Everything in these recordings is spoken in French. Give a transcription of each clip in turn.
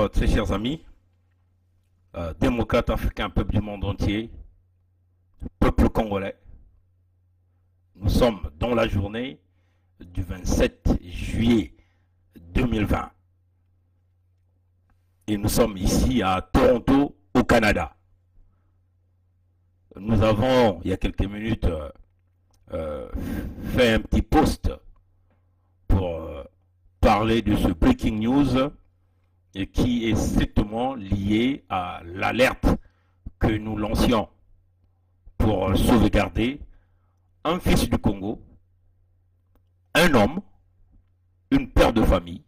très chers amis, démocrates africains, peuple du monde entier, peuple congolais, nous sommes dans la journée du 27 juillet 2020 et nous sommes ici à Toronto, au Canada. Nous avons, il y a quelques minutes, fait un petit post pour parler de ce breaking news et qui est strictement lié à l'alerte que nous lancions pour sauvegarder un fils du Congo, un homme, une père de famille,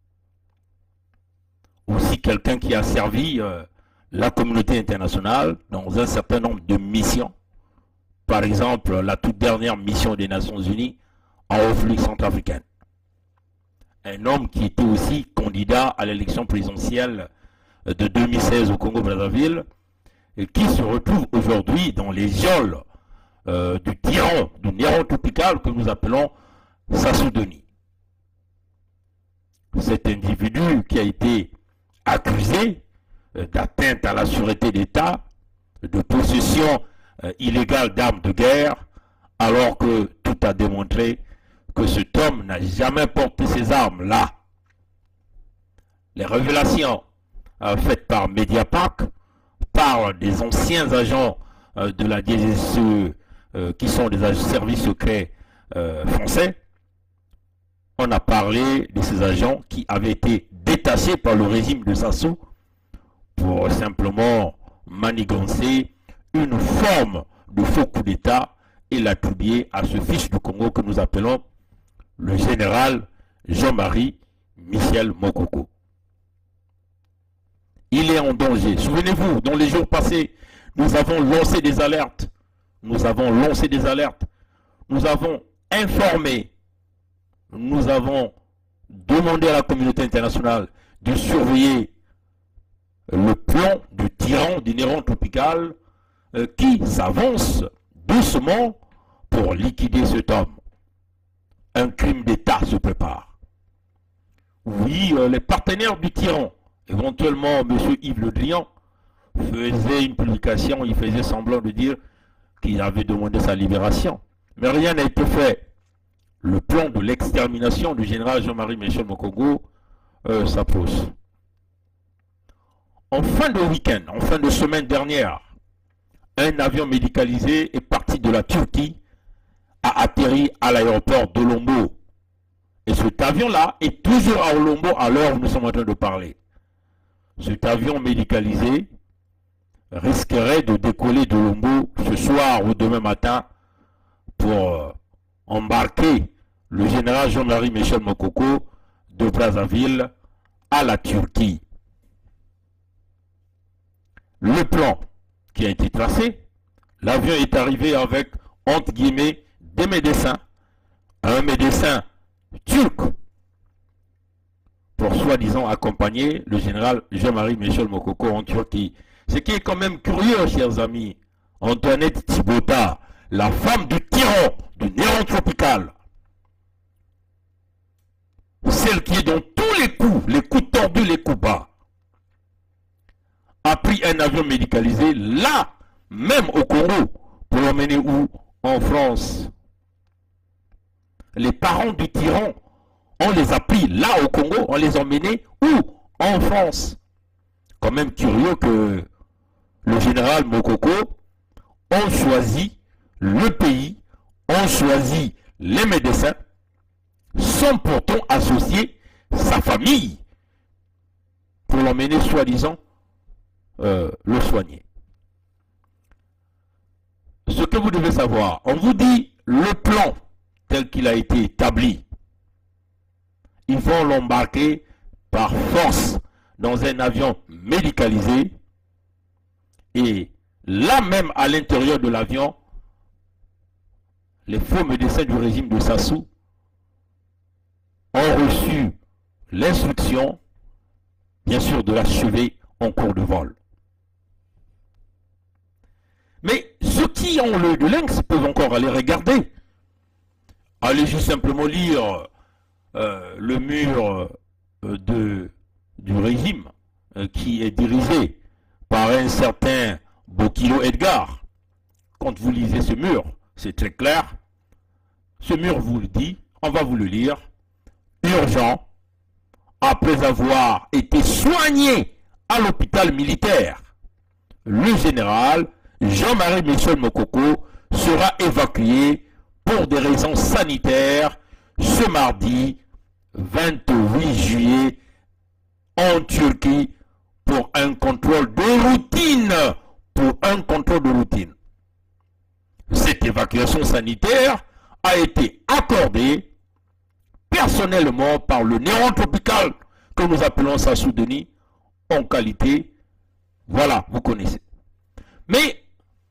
aussi quelqu'un qui a servi la communauté internationale dans un certain nombre de missions. Par exemple, la toute dernière mission des Nations Unies en République centrafricaine. Un homme qui était aussi candidat à l'élection présidentielle de 2016 au Congo-Brazzaville et qui se retrouve aujourd'hui dans les geôles du tyran, du néron tropical que nous appelons Sassou Doni. Cet individu qui a été accusé d'atteinte à la sûreté d'État, de possession illégale d'armes de guerre, alors que tout a démontré que cet homme n'a jamais porté ces armes-là. Les révélations faites par Mediapart, par des anciens agents de la DGSE qui sont des services secrets français, on a parlé de ces agents qui avaient été détachés par le régime de Sassou pour simplement manigancer une forme de faux coup d'État et l'attribuer à ce fils du Congo que nous appelons le général Jean-Marie Michel Mokoko. Il est en danger. Souvenez-vous, dans les jours passés, nous avons lancé des alertes. Nous avons informé. Nous avons demandé à la communauté internationale de surveiller le plan du tyran, du néron tropical qui s'avance doucement pour liquider cet homme. Un crime d'État se prépare. Oui, les partenaires du tyran, éventuellement M. Yves Le Drian, faisait une publication, il faisait semblant de dire qu'il avait demandé sa libération. Mais rien n'a été fait. Le plan de l'extermination du général Jean-Marie Michel Mokoko s'approche. En fin de week-end, en fin de semaine dernière, un avion médicalisé est parti de la Turquie, a atterri à l'aéroport d'Olombo. Et cet avion-là est toujours à Olombo à l'heure où nous sommes en train de parler. Cet avion médicalisé risquerait de décoller d'Olombo ce soir ou demain matin pour embarquer le général Jean-Marie Michel Mokoko de Brazzaville à la Turquie. Le plan qui a été tracé, l'avion est arrivé avec, entre guillemets, des médecins, un médecin turc pour soi-disant accompagner le général Jean-Marie Michel Mokoko en Turquie. Ce qui est quand même curieux, chers amis, Antoinette Thibota, la femme du tyran, du néron tropical, celle qui est dans tous les coups tordus, les coups bas, a pris un avion médicalisé là, même au Congo, pour l'emmener où? En France. Les parents du tyran, on les a pris là au Congo, on les a emmenés où? En France. Quand même curieux que le général Mokoko ont choisi le pays, ont choisi les médecins, sans pourtant associer sa famille pour l'emmener soi-disant le soigner. Ce que vous devez savoir, on vous dit le plan tel qu'il a été établi. Ils vont l'embarquer par force dans un avion médicalisé et là même à l'intérieur de l'avion, les faux médecins du régime de Sassou ont reçu l'instruction, bien sûr, de l'achever en cours de vol. Mais ceux qui ont l'œil de lynx peuvent encore aller regarder. Allez juste simplement lire le mur du régime qui est dirigé par un certain Bokilo Edgar. Quand vous lisez ce mur, c'est très clair. Ce mur vous le dit, on va vous le lire. Urgent, après avoir été soigné à l'hôpital militaire, le général Jean-Marie Michel Mokoko sera évacué pour des raisons sanitaires ce mardi 28 juillet en Turquie pour un contrôle de routine. Cette évacuation sanitaire a été accordée personnellement par le néo-tropical que nous appelons Sassou Denis en qualité, voilà, vous connaissez. Mais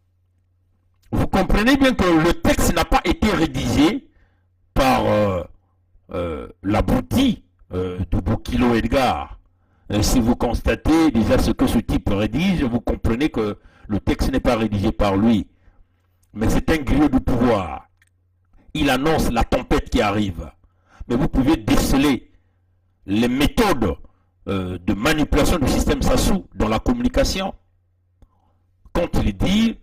vous comprenez bien que le texte n'a pas été rédigé par l'abruti de Bokilo Edgar. Si vous constatez déjà ce que ce type rédige, vous comprenez que le texte n'est pas rédigé par lui. Mais c'est un griot du pouvoir. Il annonce la tempête qui arrive. Mais vous pouvez déceler les méthodes de manipulation du système Sassou dans la communication. Quand il dit,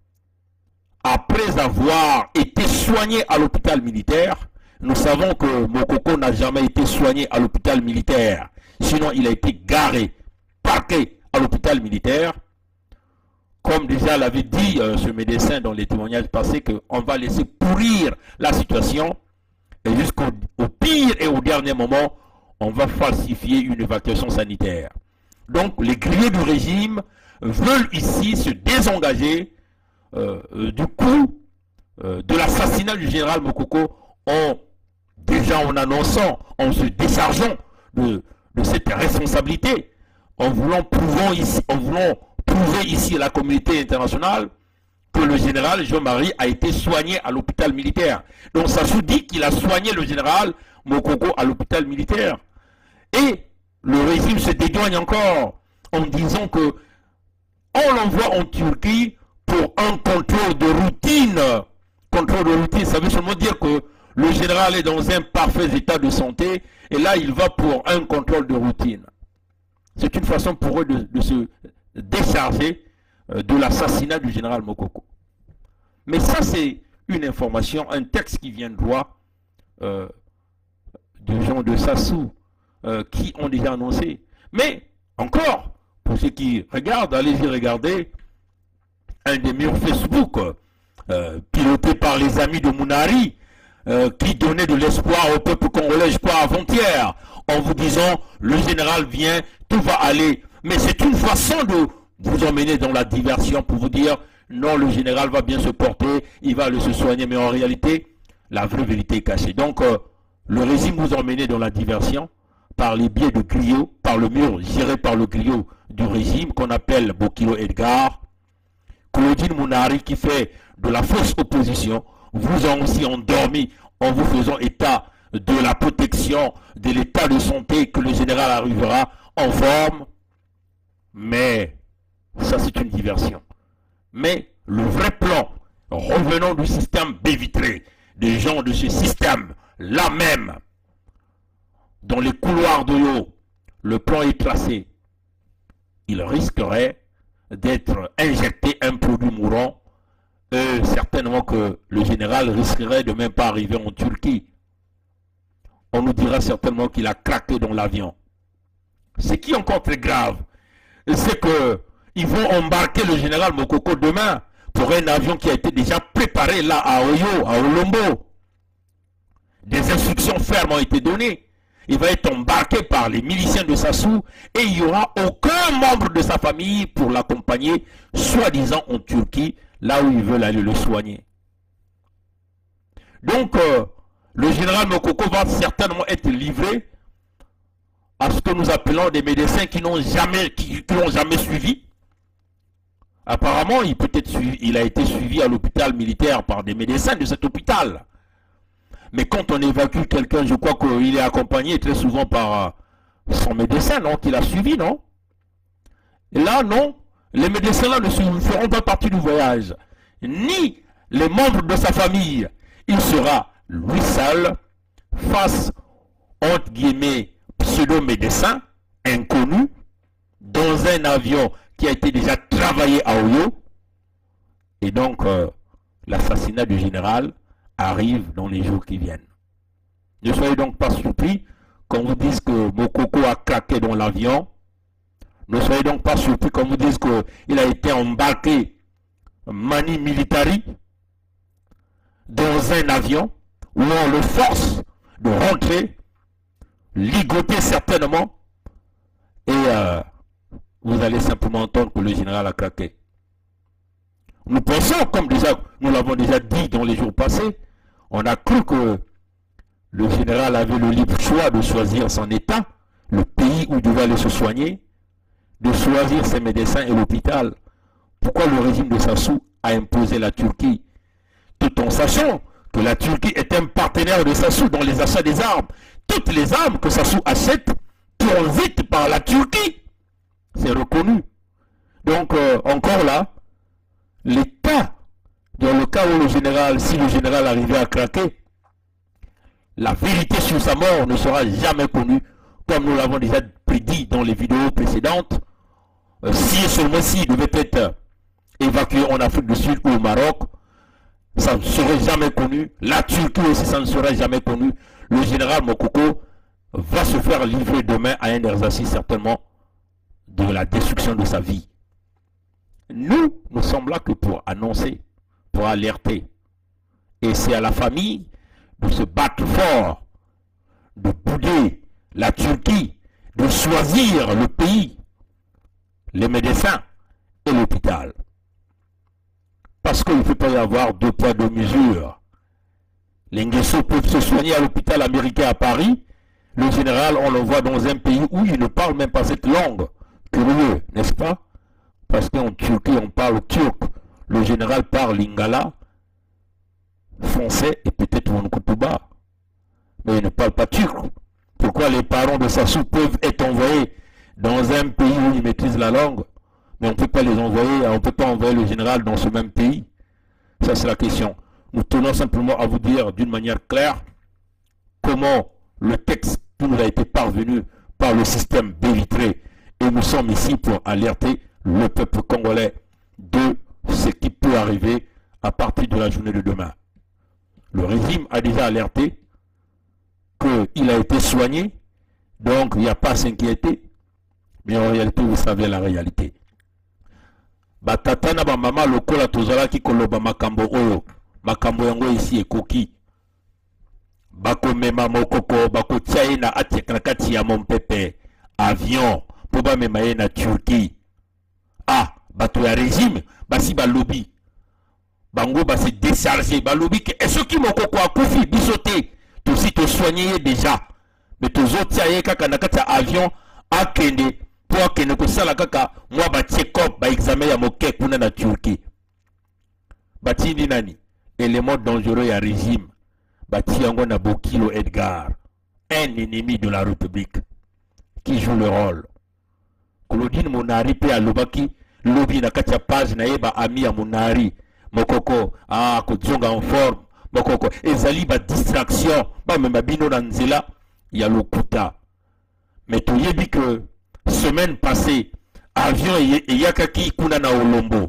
après avoir été soigné à l'hôpital militaire, nous savons que Mokoko n'a jamais été soigné à l'hôpital militaire. Sinon, il a été garé, parqué à l'hôpital militaire. Comme déjà l'avait dit ce médecin dans les témoignages passés, qu'on va laisser pourrir la situation. Et jusqu'au pire et au dernier moment, on va falsifier une évacuation sanitaire. Donc, les grillés du régime veulent ici se désengager du coup de l'assassinat du général Mokoko en annonçant, en se déchargeant de cette responsabilité, en voulant prouver ici à la communauté internationale que le général Jean-Marie a été soigné à l'hôpital militaire. Donc Sassou dit qu'il a soigné le général Mokoko à l'hôpital militaire. Et le régime se dédouane encore en disant que on l'envoie en Turquie pour un contrôle de routine. Contrôle de routine, ça veut seulement dire que le général est dans un parfait état de santé et là il va pour un contrôle de routine. C'est une façon pour eux de se décharger de l'assassinat du général Mokoko. Mais ça c'est une information, un texte qui vient droit de gens de Sassou qui ont déjà annoncé. Mais encore, pour ceux qui regardent, allez-y regarder un des murs Facebook piloté par les amis de Mounari qui donnait de l'espoir au peuple congolais, je crois avant-hier, en vous disant le général vient, tout va aller. Mais c'est une façon de vous emmener dans la diversion pour vous dire non, le général va bien se porter, il va se soigner, mais en réalité, la vraie vérité est cachée. Donc, le régime vous emmène dans la diversion par les biais de griots, par le mur géré par le griot du régime qu'on appelle Bokilo Edgar, Claudine Mounari qui fait de la fausse opposition, vous ont aussi endormi en vous faisant état de la protection, de l'état de santé que le général arrivera en forme. Mais ça c'est une diversion. Mais le vrai plan, revenons du système bévitré, des gens de ce système, là même, dans les couloirs de l'eau, le plan est tracé. Il risquerait d'être injecté un produit mourant, et certainement que le général risquerait de même pas arriver en Turquie. On nous dira certainement qu'il a craqué dans l'avion. Ce qui est encore très grave, c'est qu'ils vont embarquer le général Mokoko demain pour un avion qui a été déjà préparé là à Oyo, à Olombo. Des instructions fermes ont été données. Il va être embarqué par les miliciens de Sassou et il n'y aura aucun membre de sa famille pour l'accompagner, soi-disant en Turquie, là où ils veulent aller le soigner. Donc, le général Mokoko va certainement être livré à ce que nous appelons des médecins qui n'ont jamais suivi. Apparemment, il a été suivi à l'hôpital militaire par des médecins de cet hôpital. Mais quand on évacue quelqu'un, je crois qu'il est accompagné très souvent par son médecin, non, qu'il a suivi, non? Et là, non, les médecins là ne feront pas partie du voyage, ni les membres de sa famille. Il sera lui seul face, entre guillemets, pseudo-médecin, inconnu, dont dans un avion qui a été déjà travaillé à Oyo. Et donc, l'assassinat du général arrive dans les jours qui viennent. Ne soyez donc pas surpris quand vous dites que Mokoko a craqué dans l'avion. Ne soyez donc pas surpris quand vous dites qu'il a été embarqué mani militari dans un avion où on le force de rentrer, ligoter certainement, et vous allez simplement entendre que le général a craqué. Nous pensons, comme déjà nous l'avons déjà dit dans les jours passés, on a cru que le général avait le libre choix de choisir son état, le pays où il devait aller se soigner, de choisir ses médecins et l'hôpital. Pourquoi le régime de Sassou a imposé la Turquie, tout en sachant que la Turquie est un partenaire de Sassou dans les achats des armes. Toutes les armes que Sassou achète transitent par la Turquie. C'est reconnu. Donc, encore là, l'État, dans le cas où le général, si le général arrivait à craquer, la vérité sur sa mort ne sera jamais connue, comme nous l'avons déjà prédit dans les vidéos précédentes. Si et seulement s'il devait être évacué en Afrique du Sud ou au Maroc, ça ne serait jamais connu. La Turquie aussi, ça ne serait jamais connu. Le général Mokoko va se faire livrer demain à un exercice certainement de la destruction de sa vie. Nous sommes là que pour annoncer, pour alerter. Et c'est à la famille de se battre fort, de bouder la Turquie, de choisir le pays, les médecins et l'hôpital. Parce qu'il ne peut pas y avoir deux poids, deux mesures. Les Nguesso peuvent se soigner à l'hôpital américain à Paris. Le général, on le voit dans un pays où il ne parle même pas cette langue. Curieux, n'est-ce pas? Parce qu'en Turquie, on parle turc. Le général parle lingala, français et peut-être Wonkutuba. Mais il ne parle pas turc. Pourquoi les parents de Sassou peuvent être envoyés dans un pays où ils maîtrisent la langue, mais on ne peut pas les envoyer, on ne peut pas envoyer le général dans ce même pays? Ça, c'est la question. Nous tenons simplement à vous dire d'une manière claire comment le texte qui nous a été parvenu par le système Bévitré, et nous sommes ici pour alerter le peuple congolais de ce qui peut arriver à partir de la journée de demain. Le régime a déjà alerté qu'il a été soigné, donc il n'y a pas à s'inquiéter, mais en réalité, vous savez la réalité. Batata na ba mama lokola tozala ki koloba makambo oyo, makambo yango ici ekoki. Bako mema mokoko, bako tchaye na atiek na kati ya mompepe, avion, po ba mema ye na Turquie. Ah, bato ya régime, basi ba lobby. Bango ba se décharger, ba lobby ke esoki mokoko akufi bisote, to si to soigner déjà. Mais tozo tchaye kaka na kati ya avion, akende, pour akende kosala kaka, moi ba check-up, ba examen ya moke kuna na Turquie. Batindi nani, élément dangereux ya régime. Bati yango na Bokilo Edgar, un ennemi de la République, qui joue le rôle. Claudine Monari pe alobaki, lobby na kati ya page na yeba ami ya Monari, mokoko, ah, kodzonga en forme, mokoko, ezali ba distraction, ba même bino na nzela, ya lokuta. Mais tu y dit que semaine passée, avion et yakaki kuna na Olombo,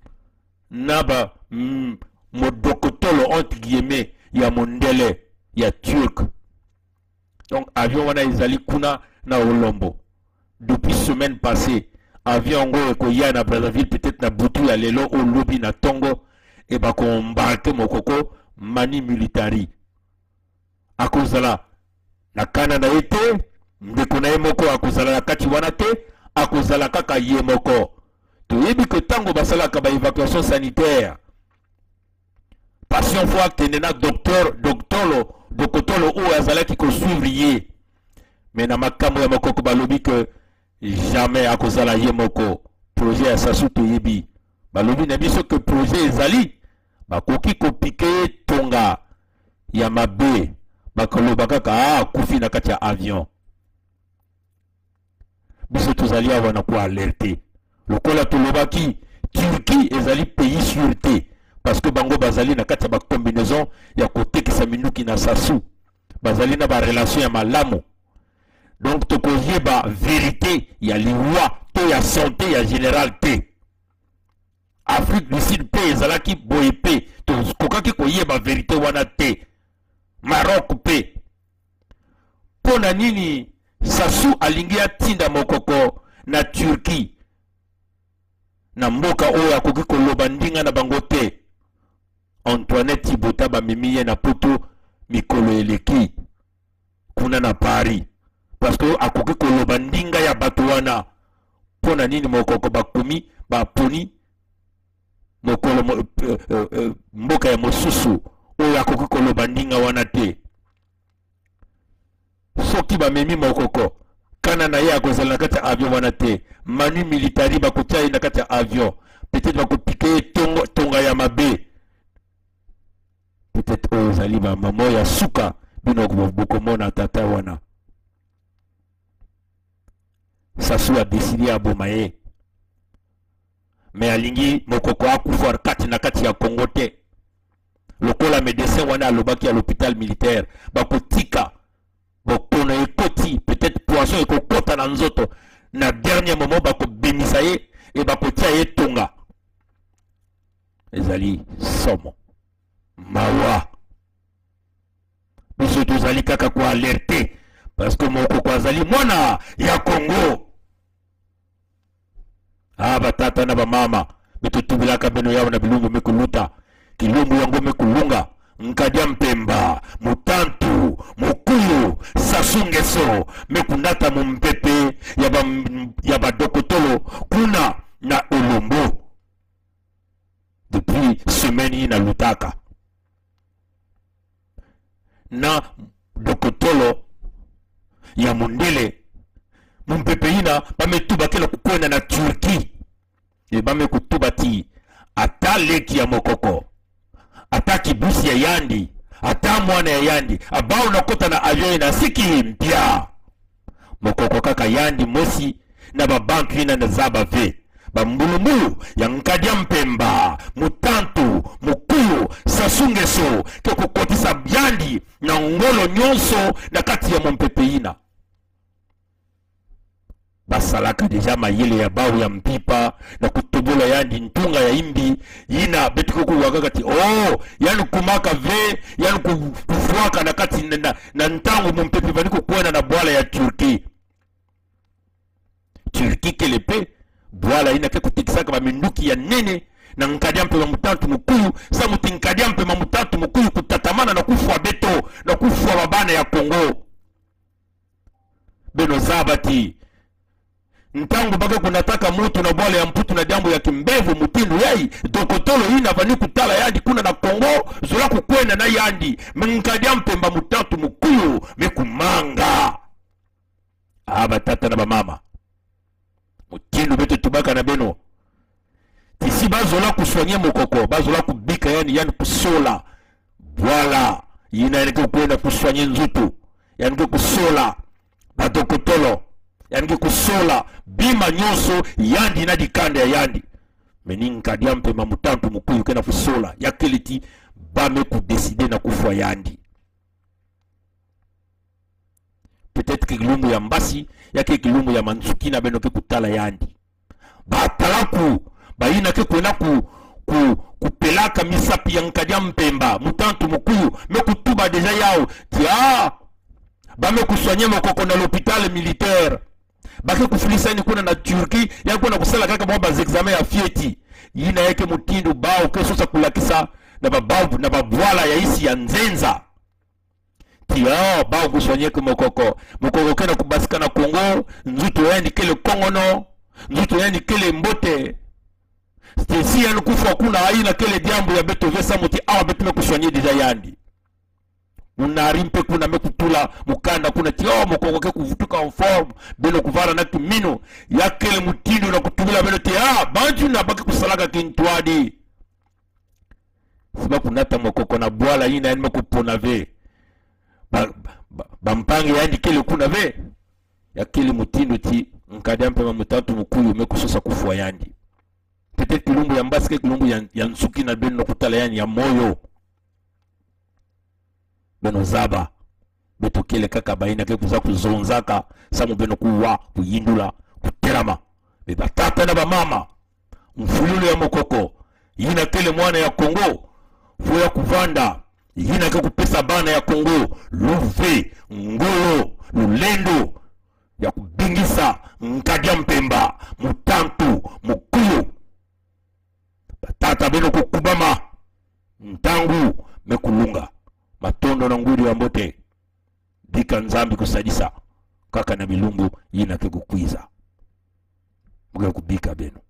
naba modokotolo entre guillemets, ya mondele, ya turc. Donc avion wana ezali kuna na Olombo. Depuis semaine passée, avion ngo ekoya na Brazzaville, peut-être na Butu ya lelo au lobby na Tongo, et ba ko embarquer mokoko mani militari. A cause de là, na Canada été, ndeko na moko a cause de la kati wana te, a cause de la kaka ye moko. To yebi que tango basala ka ba évacuation sanitaire. Passion fois que na docteur dokotolo ou azalaki ko suivre ye. Mais na makambo ya moko ko balobi que jamais à cause de la yemoko projet à Sassou Toyebi balobi na biso que projet ezali bakoki ko piquer tonga ya mabe bakoloba kaka kufi na kati ya avion biso tozali awana ko alerter lokola tolobaki Turquie ezali pays sûreté parce que bango bazali na kati ya ba combinaison ya kotekisa minuki na Sassou bazali na ba relation ya malamu. Donc, tu connais la vérité, il y a les lois, oyo ya santé ya général te. Afrique du Sud pe ezalaki boye pe tokokaki koyeba vérité wana te. Maroc pe pona nini Sassou alingi atinda mokoko na Turquie na mboka oyo akoki koloba ndinga na bango te. Antoinette Tibota bamemi ye na poto mikolo eleki kuna na Paris parce que akoki koloba ndinga ya bato wana. Pona nini mokoko bakomi baponi mokolo mboka ya mosusu oyo akoki koloba ndinga wana te. Soki bamemi mokoko kana na ye akozala na kati ya avion wana te. Manu militari bakotia ye na kati ya avion. Peut-être bakopike ye tonga ya mabe. Peut-être oyo ezali bamamo ya suka bino bokomona tata wana. Sassou a décidé aboma ye. Mais alingi mokoko akufa kati na kati ya Congo te. Lokola médecin wana alobaki à l'hôpital militaire bakotika bokono ekoti peut-être poisson ekokota na nzoto na dernier moment bakobimisa ye e bakotia ye tonga. Ezali somo mawa biso tozali kaka ko alerter parce que mokoko azali mwana ya Congo. Batata na bamama betotubilaka beno yao na bilumbu mekuluta kilumbu yango mekulunga Nkadia Mpemba Mutantu Mukuyu Sassou Nguesso mekundata mumpepe yaba dokotolo kuna na Olombo depuis semaine na lutaka na dokotolo ya mundele mumpepe ina bametuba kila kukwenda na Turki e bamekutuba ti ata leki ya mokoko ata kibusi ya yandi ata mwana ya yandi abao nakota na avion na siki mpya mokoko kaka yandi mosi na babantu ina na zaba ve bambulumulu ya Nkadia Mpemba Mutantu Mukuyu Sassou Nguesso ke kokotisa yandi na ngolo nyonso na kati ya mumpepe ina. Basalaka deja mayele ya bawu ya mpipa na kutobola yandi ntunga ya imbi yina betuko kuwaka ti yani kumaka ve yani kufuaka na kati na ntango mumpepe baniko kuena na bwala ya Turki kelepe bwala ina ke kutikisaka ba minduki ya nene na Nkadia Mpemba Mutantu Mukuyu sa muti Nkadia Mpemba Mutantu Mukuyu kutatamana na kufua beto na kufua babana ya Kongo beno zabati ntango baka kunataka mutu na bwala ya mputu na jambo ya kimbevu mutindu yai dokotolo ina vani kutala yandi kuna na Kongo zola kukwenda na yandi Nkadia Mpemba Mutantu Mukuyu mekumanga batata na bamama mutindu beto tubaka na beno tisi bazola kuswanye mokoko bazola kubika yani kusola bwala yina yanike kwenda kuswanye nzutu yanike kusola badokotolo yanike kusola bima nyonso yandi na dikanda ya yandi meni Nkadia Mpemba Mutantu Mukuyu kena kusola yakeleti bame kudeside na kufwa yandi. Peut-être que kilumbu ya mbasi yake kilumbu ya mansuki na beno ke kutala yandi batalaku bayina ke kwena kupelaka misapi ya Nkadia Mpemba Mutantu Mukuyu mekutuba deja yao tia bame kuswanye mokoko na l'hôpital militaire bake kufulisa ni kuna na Turki ya kuna kusala kaka mwaba examen ya fieti yina yake mutindu bao kesosa kulakisa na bababu na babwala ya isi ya nzenza tia bao kuswanye ke mokoko kena kubasika na Kongo nzuto yani kele Kongo no nzuto yani kele mbote stesi yani kufa kuna haina kele diambo ya beto vesa muti awa beto mekuswanye deja yandi unarimpe kuna mekutula mukanda kuna tio mokoko ke kuvutuka en forme beno kuvara na tumino yakele mutindo na kutubila beno te bantu na baki kusalaka kintwadi siba kunata mokoko na bwala yina yani mekupona ve bampange yani kele kuna ve yakele mutindo ti Nkadia Mpemba Mutantu Mukuyu mekusosa kufwa yandi peut-être kilumbu ya mbasike kilumbu ya nsuki na beno kutala yani ya moyo beno zaba beto kele kaka baina ke kuza kuzonzaka samu beno kuwa kuyindula kuterama me batata na bamama mfululu ya mokoko yina tele mwana ya Kongo fo ya kuvanda yina ke kupesa bana ya Kongo luve ngolo lulendo ya kubingisa Nkadia Mpemba Mutantu Mukuyo batata beno kukubama ntangu mekulunga matondo na ngudi ya mbote dika nzambi kusadisa kaka na milumbu yina ke kukwiza muge kubika beno